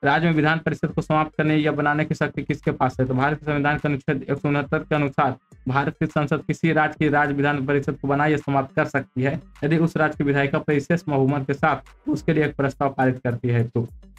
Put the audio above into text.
राज्य में विधान परिषद को समाप्त करने या बनाने की शक्ति किसके पास है? तो भारतीय संविधान के अनुच्छेद 169 के अनुसार भारत की संसद किसी राज्य की राज्य विधान परिषद को बना या समाप्त कर सकती है यदि उस राज्य की विधायिका परिशेष बहुमत के साथ उसके लिए एक प्रस्ताव पारित करती है। तो